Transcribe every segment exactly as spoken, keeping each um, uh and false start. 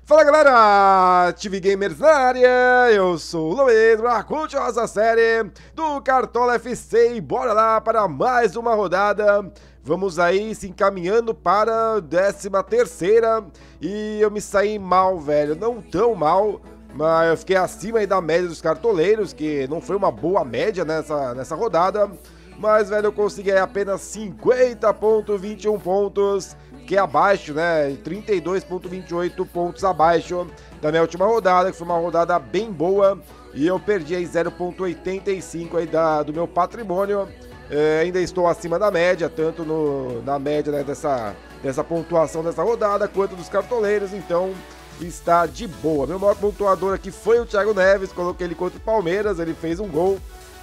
Fala galera, T V Gamers na área, eu sou o Luiz, a continuosa série do Cartola F C e bora lá para mais uma rodada. Vamos aí se encaminhando para a décima terceira e eu me saí mal, velho, não tão mal, mas eu fiquei acima aí da média dos cartoleiros, que não foi uma boa média nessa, nessa rodada. Mas, velho, eu consegui aí apenas cinquenta vírgula vinte e um pontos, que é abaixo, né, trinta e dois vírgula vinte e oito pontos abaixo da minha última rodada, que foi uma rodada bem boa, e eu perdi aí zero vírgula oitenta e cinco aí da, do meu patrimônio. É, ainda estou acima da média, tanto no, na média, né, dessa, dessa pontuação dessa rodada, quanto dos cartoleiros, então está de boa. Meu maior pontuador aqui foi o Thiago Neves, coloquei ele contra o Palmeiras, ele fez um gol.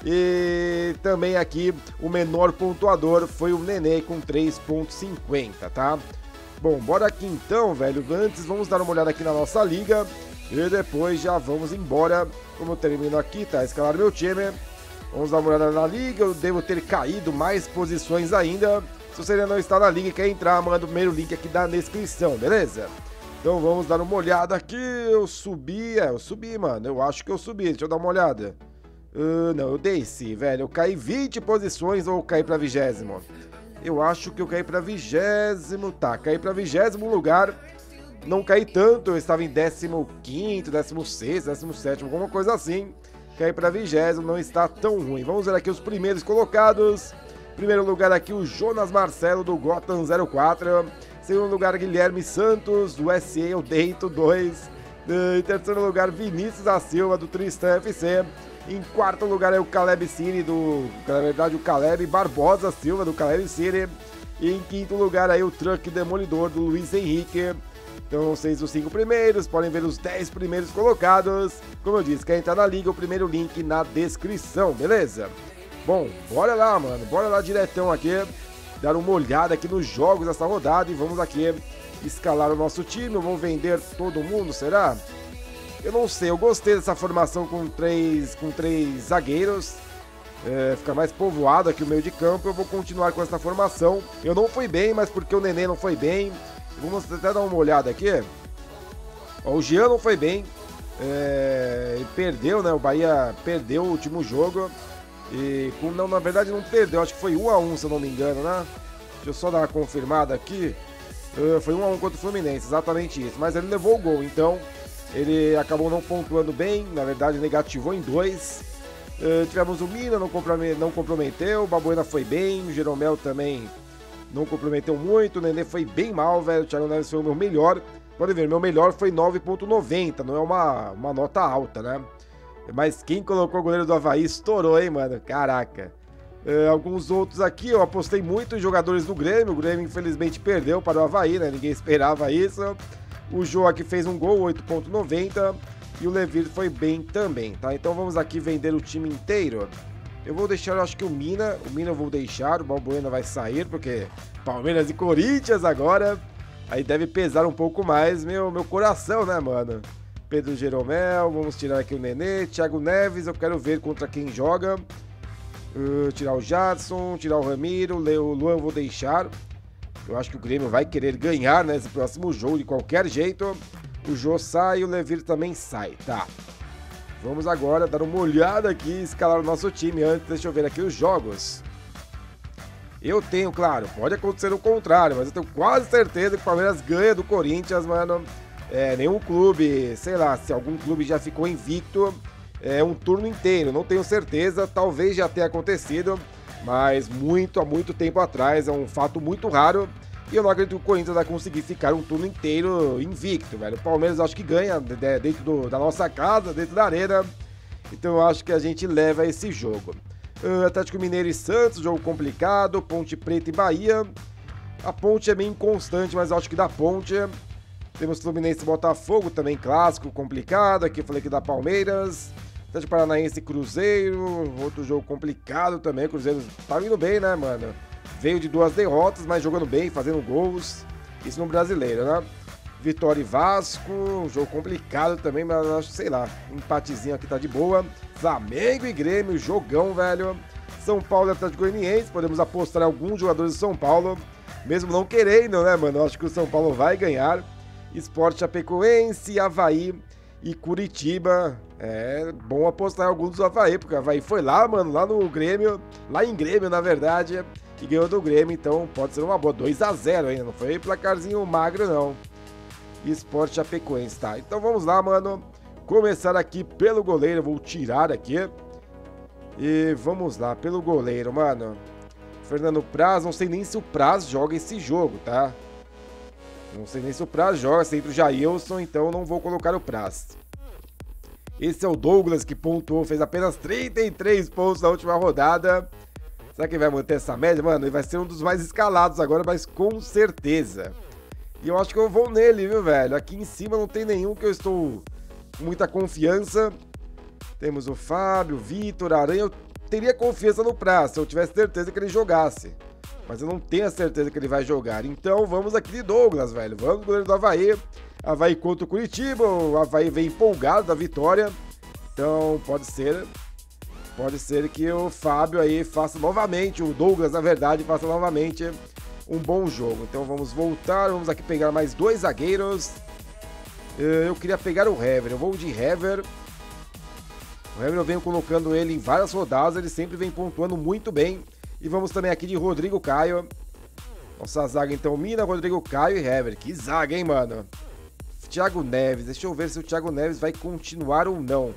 E também aqui o menor pontuador foi o Nenê com três vírgula cinquenta, tá? Bom, bora aqui então, velho. Antes vamos dar uma olhada aqui na nossa liga e depois já vamos embora. Como eu termino aqui, tá? Escalar meu time. Vamos dar uma olhada na liga. Eu devo ter caído mais posições ainda. Se você ainda não está na liga e quer entrar, manda o primeiro link aqui da descrição, beleza? Então vamos dar uma olhada aqui. Eu subi, é, eu subi, mano. Eu acho que eu subi. Deixa eu dar uma olhada. Uh, não, eu desci, velho. Eu caí vinte posições ou caí pra vigésimo? Eu acho que eu caí pra vigésimo. Tá, caí pra vigésimo lugar. Não caí tanto, eu estava em décimo quinto, décimo sexto, décimo sétimo, alguma coisa assim. Caí pra vigésimo, não está tão ruim. Vamos ver aqui os primeiros colocados. Primeiro lugar aqui o Jonas Marcelo do Gotham zero quatro. Segundo lugar Guilherme Santos do S E eu Deito dois. Em terceiro lugar Vinícius da Silva do Tristan F C. Em quarto lugar é o Caleb City do, na verdade o Caleb Barbosa Silva do Caleb City. E em quinto lugar aí o Truck Demolidor do Luiz Henrique. Então vocês os cinco primeiros, podem ver os dez primeiros colocados. Como eu disse, quer entrar na liga, o primeiro link na descrição, beleza? Bom, bora lá, mano, bora lá diretão aqui, dar uma olhada aqui nos jogos dessa rodada e vamos aqui escalar o nosso time. Vamos vender todo mundo, será? Eu não sei, eu gostei dessa formação com três, com três zagueiros, é, fica mais povoado aqui o meio de campo, eu vou continuar com essa formação. Eu não fui bem, mas porque o Nenê não foi bem, vamos até dar uma olhada aqui. Ó, o Jean não foi bem, é, ele perdeu, né, o Bahia perdeu o último jogo, e não, na verdade não perdeu, acho que foi um a um se eu não me engano, né? Deixa eu só dar uma confirmada aqui, é, foi um a um contra o Fluminense, exatamente isso, mas ele levou o gol, então... Ele acabou não pontuando bem, na verdade negativou em dois. Uh, tivemos o Mina, não, não comprometeu, o Babuena foi bem, o Jeromel também não comprometeu muito, o Nenê foi bem mal, velho, o Thiago Neves foi o meu melhor. Pode ver, meu melhor foi nove vírgula noventa, não é uma, uma nota alta, né? Mas quem colocou o goleiro do Avaí estourou, hein, mano? Caraca. Uh, alguns outros aqui, eu apostei muito em jogadores do Grêmio, o Grêmio infelizmente perdeu para o Avaí, né? Ninguém esperava isso. O Jô aqui fez um gol, oito vírgula noventa, e o Levir foi bem também, tá? Então vamos aqui vender o time inteiro. Eu vou deixar, eu acho que o Mina, o Mina eu vou deixar, o Balbuena vai sair, porque Palmeiras e Corinthians agora, aí deve pesar um pouco mais meu, meu coração, né, mano? Pedro Jeromel, vamos tirar aqui o Nenê, Thiago Neves, eu quero ver contra quem joga. Uh, tirar o Jadson, tirar o Ramiro, o Luan eu vou deixar. Eu acho que o Grêmio vai querer ganhar nesse próximo jogo de qualquer jeito. O Jô sai e o Levir também sai, tá? Vamos agora dar uma olhada aqui e escalar o nosso time. Antes, deixa eu ver aqui os jogos. Eu tenho, claro, pode acontecer o contrário, mas eu tenho quase certeza que o Palmeiras ganha do Corinthians, mano. É, nenhum clube, sei lá, se algum clube já ficou invicto, é um turno inteiro, não tenho certeza, talvez já tenha acontecido. Mas muito, há muito tempo atrás, é um fato muito raro. E eu não acredito que o Corinthians vai conseguir ficar um turno inteiro invicto, velho. O Palmeiras acho que ganha dentro do, da nossa casa, dentro da arena. Então eu acho que a gente leva esse jogo. Uh, Atlético Mineiro e Santos, jogo complicado. Ponte Preta e Bahia. A Ponte é meio inconstante, mas eu acho que dá Ponte. Temos Fluminense e Botafogo, também clássico, complicado. Aqui eu falei que dá Palmeiras. Atlético Paranaense e Cruzeiro, outro jogo complicado também, o Cruzeiro tá indo bem, né, mano? Veio de duas derrotas, mas jogando bem, fazendo gols, isso no brasileiro, né? Vitória e Vasco, um jogo complicado também, mas acho, sei lá, um empatezinho aqui tá de boa. Flamengo e Grêmio, jogão, velho. São Paulo e Atlético Goianiense, podemos apostar em alguns jogadores do São Paulo, mesmo não querendo, né, mano? Eu acho que o São Paulo vai ganhar. Sport Chapecoense, Avaí e Curitiba. É bom apostar em alguns do Avaí, porque o Avaí foi lá, mano, lá no Grêmio, lá em Grêmio, na verdade, e ganhou do Grêmio, então pode ser uma boa. dois a zero ainda, não foi placarzinho magro, não. Sport Chapecoense, tá? Então vamos lá, mano. Começar aqui pelo goleiro, eu vou tirar aqui. E vamos lá, pelo goleiro, mano. Fernando Praz, não sei nem se o Praz joga esse jogo, tá? Não sei nem se o Praz joga, sempre o Jailson, então não vou colocar o Praz. Esse é o Douglas, que pontuou, fez apenas trinta e três pontos na última rodada. Será que ele vai manter essa média? Mano, ele vai ser um dos mais escalados agora, mas com certeza. E eu acho que eu vou nele, viu, velho? Aqui em cima não tem nenhum que eu estou com muita confiança. Temos o Fábio, Vitor, Aranha. Eu teria confiança no Praz, se eu tivesse certeza que ele jogasse. Mas eu não tenho a certeza que ele vai jogar. Então vamos aqui de Douglas, velho. Vamos, goleiro do Avaí. Avaí contra o Curitiba. O Avaí vem empolgado da vitória. Então pode ser... Pode ser que o Fábio aí faça novamente, o Douglas, na verdade, faça novamente um bom jogo. Então vamos voltar, vamos aqui pegar mais dois zagueiros. Eu queria pegar o Hever, eu vou de Hever. O Hever eu venho colocando ele em várias rodadas, ele sempre vem pontuando muito bem. E vamos também aqui de Rodrigo Caio. Nossa zaga então, Mina, Rodrigo Caio e Hever. Que zaga, hein, mano? Thiago Neves, deixa eu ver se o Thiago Neves vai continuar ou não.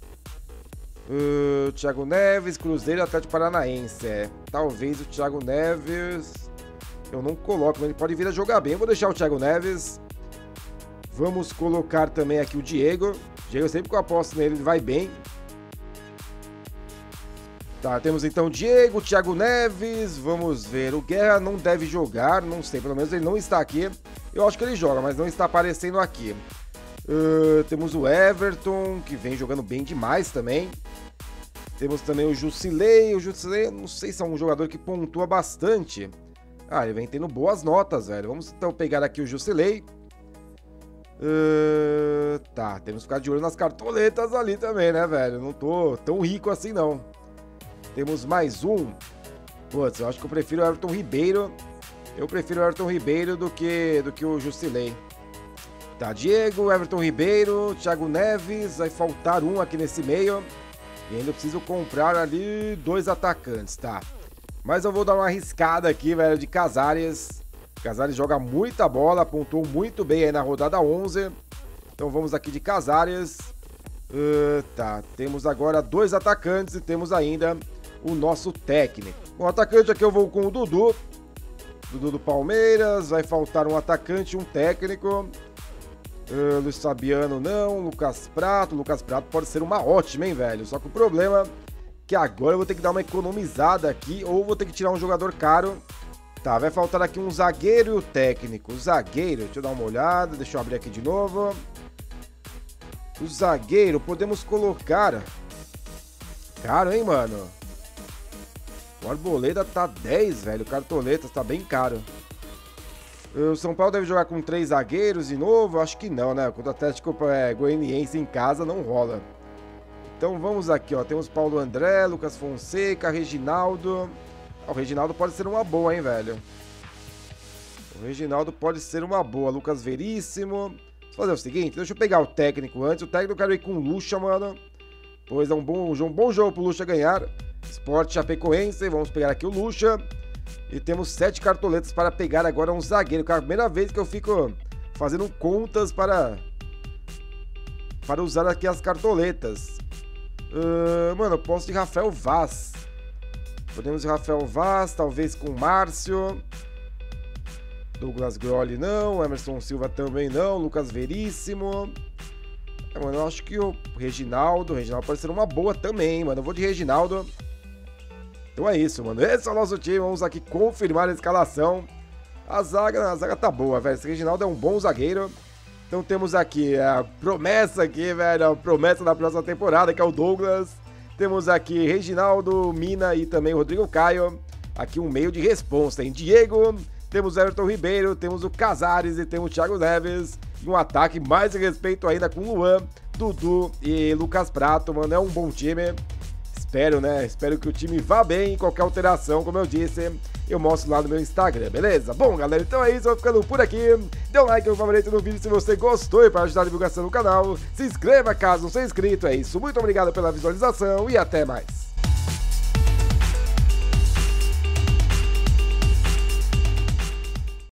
Uh, Thiago Neves, Cruzeiro, Atlético Paranaense. É, talvez o Thiago Neves eu não coloco, mas ele pode vir a jogar bem. Eu vou deixar o Thiago Neves. Vamos colocar também aqui o Diego. Diego, sempre que eu aposto nele, ele vai bem. Tá, temos então Diego, Thiago Neves. Vamos ver, o Guerra não deve jogar, não sei, pelo menos ele não está aqui. Eu acho que ele joga, mas não está aparecendo aqui. Uh, temos o Everton, que vem jogando bem demais também. Temos também o Jusilei. O Jusilei, não sei se é um jogador que pontua bastante. Ah, ele vem tendo boas notas, velho. Vamos então pegar aqui o Jusilei. Uh, tá, temos que ficar de olho nas cartoletas ali também, né, velho? Não tô tão rico assim, não. Temos mais um. Putz, eu acho que eu prefiro o Everton Ribeiro. Eu prefiro o Everton Ribeiro do que, do que o Jusilei. Tá, Diego, Everton Ribeiro, Thiago Neves. Vai faltar um aqui nesse meio. E ainda eu preciso comprar ali dois atacantes, tá? Mas eu vou dar uma arriscada aqui, velho, de Casares. Casares joga muita bola, pontuou muito bem aí na rodada onze. Então vamos aqui de Casares. Uh, tá, temos agora dois atacantes e temos ainda o nosso técnico. O atacante aqui eu vou com o Dudu. Dudu do Palmeiras, vai faltar um atacante e um técnico. Uh, Luiz Fabiano não, Lucas Prato. Lucas Prato pode ser uma ótima, hein, velho? Só que o problema é que agora eu vou ter que dar uma economizada aqui, ou vou ter que tirar um jogador caro. Tá, vai faltar aqui um zagueiro e o técnico. O zagueiro, deixa eu dar uma olhada, deixa eu abrir aqui de novo. O zagueiro, podemos colocar... Caro, hein, mano? O Arboleda tá dez, velho. Cartoletas tá bem caro. O São Paulo deve jogar com três zagueiros de novo? Acho que não, né? Contra o Atlético é, Goianiense em casa não rola. Então vamos aqui, ó. Temos Paulo André, Lucas Fonseca, Reginaldo. Ah, o Reginaldo pode ser uma boa, hein, velho? O Reginaldo pode ser uma boa. Lucas Veríssimo. Vamos fazer o seguinte, deixa eu pegar o técnico antes. O técnico eu quero ir com o Lucha, mano. Pois é um bom, um bom jogo pro Lucha ganhar. Sport Chapecoense. Vamos pegar aqui o Lucha. E temos sete cartoletas para pegar agora um zagueiro. Cara, a primeira vez que eu fico fazendo contas para para usar aqui as cartoletas. Uh, mano, eu posso de Rafael Vaz. Podemos de Rafael Vaz, talvez com Márcio. Douglas Grolli não, Emerson Silva também não, Lucas Veríssimo. É, mano, eu acho que o Reginaldo, o Reginaldo pode ser uma boa também, mano. Eu vou de Reginaldo. Então é isso, mano. Esse é o nosso time. Vamos aqui confirmar a escalação. A zaga, a zaga tá boa, velho. Esse Reginaldo é um bom zagueiro. Então temos aqui a promessa aqui, velho. A promessa da próxima temporada, que é o Douglas. Temos aqui Reginaldo, Mina e também o Rodrigo Caio. Aqui um meio de responsa. Tem Diego, temos Everton Ribeiro, temos o Casares e temos o Thiago Neves. E um ataque mais de respeito ainda com Luan, Dudu e Lucas Prato, mano. É um bom time. espero, né? Espero que o time vá bem. Qualquer alteração, como eu disse, eu mostro lá no meu Instagram, beleza? Bom, galera, então é isso. Eu vou ficando por aqui. Dê um like, um favorito no vídeo se você gostou e para ajudar a divulgação do canal. Se inscreva caso não seja inscrito. É isso. Muito obrigado pela visualização e até mais.